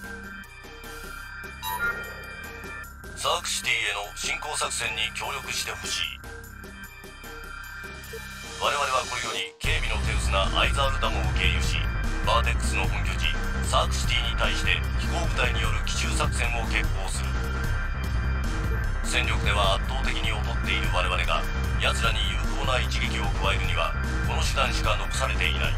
サークシティへの侵攻作戦に協力してほしい。我々はこれより警備の手薄なアイザールダムを経由し、バーテックスの本拠地サークシティに対して飛行部隊による奇襲作戦を決行する。戦力では圧倒的に劣っている我々が奴らに有効な一撃を加えるにはこの手段しか残されていない。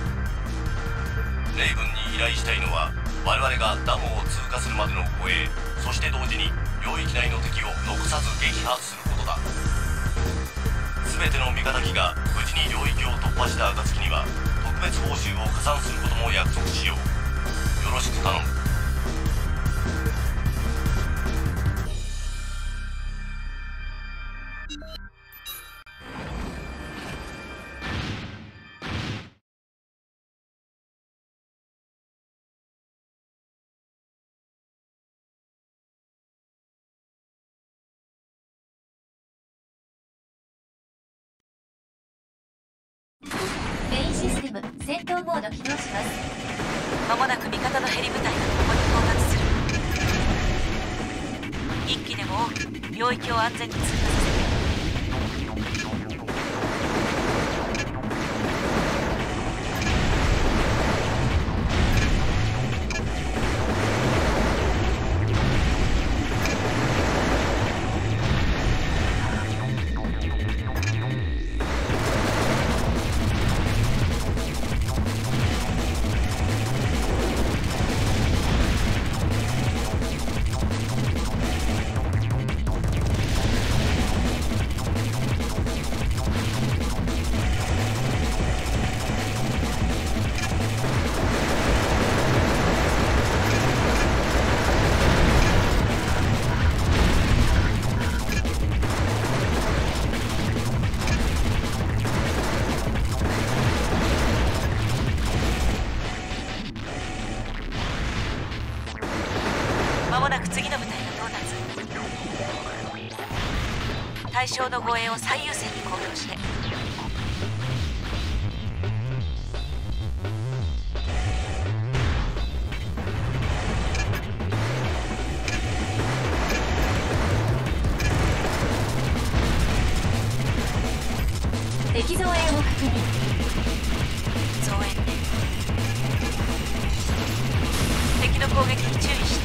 レイブンに依頼したいのは我々がダムを通過するまでの護衛、そして同時に領域内の敵を残さず撃破することだ。全ての味方機が無事に領域を突破した暁には特別報酬を加算することも約束しよう。よろしく頼む。 メインシステム戦闘モード起動します。 間もなく味方のヘリ部隊がここに到達する。一機でも多く領域を安全に通過させて。間もなく次の部隊が到達。対象の護衛を最優先に攻撃して。 敵増援を確認。 増援ね。敵の攻撃に注意して。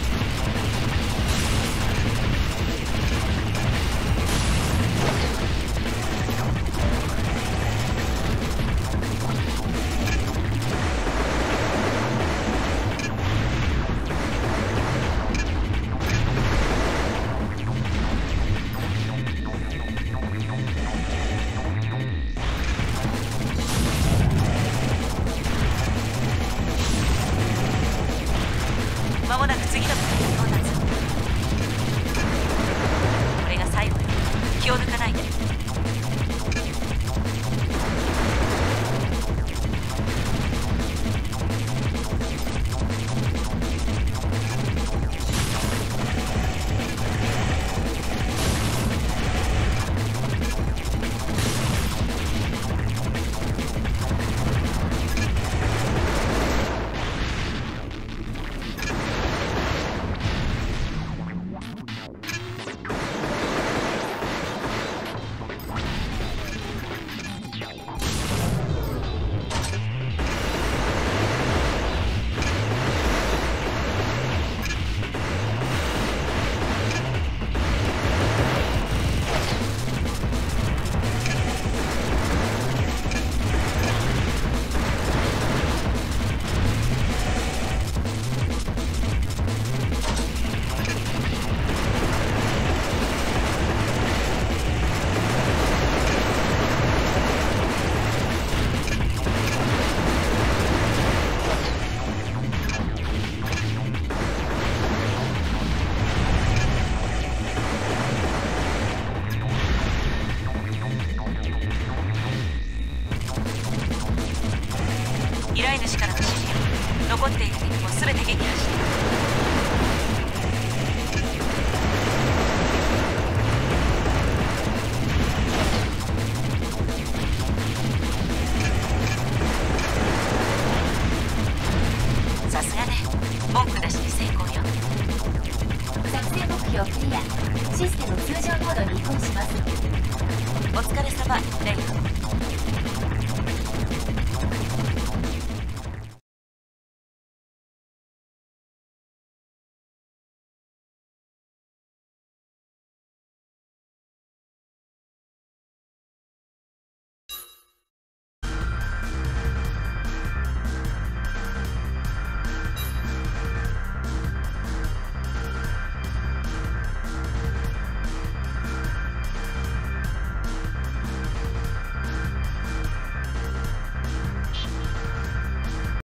間もなく次の部隊が到達。これが最後よ。気を抜かないで。依頼主からの指示。残っている敵も全て撃破して。さすがね。文句なしに成功。 疲れ様レイ。